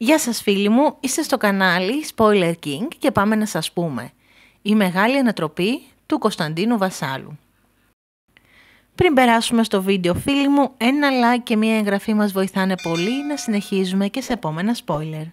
Γεια σας φίλοι μου, είστε στο κανάλι Spoiler King και πάμε να σας πούμε η μεγάλη ανατροπή του Κωνσταντίνου Βασάλου. Πριν περάσουμε στο βίντεο φίλοι μου, ένα like και μια εγγραφή μας βοηθάνε πολύ να συνεχίζουμε και σε επόμενα spoiler.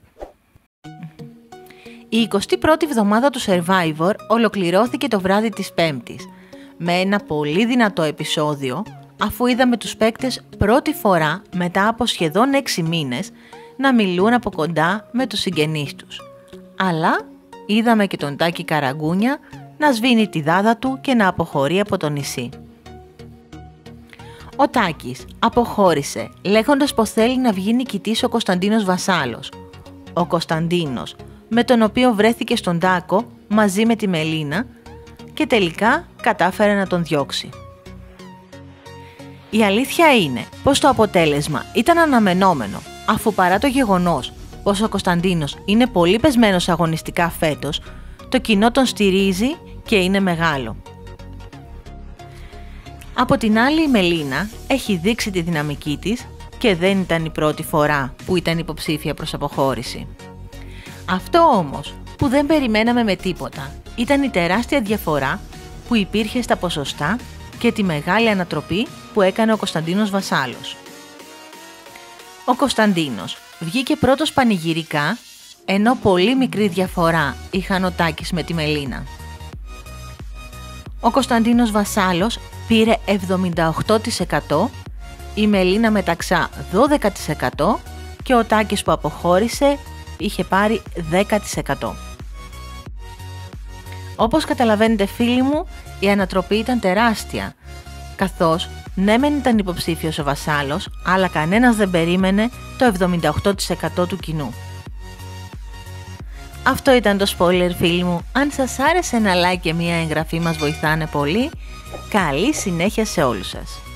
Η 21η εβδομάδα του Survivor ολοκληρώθηκε το βράδυ της Πέμπτης με ένα πολύ δυνατό επεισόδιο, αφού είδαμε τους παίκτες πρώτη φορά μετά από σχεδόν 6 μήνες να μιλούν από κοντά με τους συγγενείς τους. Αλλά είδαμε και τον Τάκη Καραγκούνια να σβήνει τη δάδα του και να αποχωρεί από το νησί. Ο Τάκης αποχώρησε λέγοντας πως θέλει να βγει νικητής ο Κωνσταντίνος Βασάλος. Ο Κωνσταντίνος, με τον οποίο βρέθηκε στον τάκο μαζί με τη Μελίνα και τελικά κατάφερε να τον διώξει. Η αλήθεια είναι πως το αποτέλεσμα ήταν αναμενόμενο, αφού παρά το γεγονός πως ο Κωνσταντίνος είναι πολύ πεσμένος αγωνιστικά φέτος, το κοινό τον στηρίζει και είναι μεγάλο. Από την άλλη η Μελίνα έχει δείξει τη δυναμική της και δεν ήταν η πρώτη φορά που ήταν υποψήφια προς αποχώρηση. Αυτό όμως που δεν περιμέναμε με τίποτα ήταν η τεράστια διαφορά που υπήρχε στα ποσοστά και τη μεγάλη ανατροπή που έκανε ο Κωνσταντίνος Βασάλος. Ο Κωνσταντίνος βγήκε πρώτος πανηγυρικά, ενώ πολύ μικρή διαφορά είχαν ο Τάκης με τη Μελίνα. Ο Κωνσταντίνος Βασάλος πήρε 78%, η Μελίνα μεταξά 12% και ο Τάκης που αποχώρησε είχε πάρει 10%. Όπως καταλαβαίνετε φίλοι μου, η ανατροπή ήταν τεράστια, καθώς ναι μεν ήταν υποψήφιος ο Βασάλος, αλλά κανένας δεν περίμενε το 78% του κοινού. Αυτό ήταν το spoiler φίλοι μου. Αν σας άρεσε, ένα like και μια εγγραφή μας βοηθάνε πολύ. Καλή συνέχεια σε όλους σας.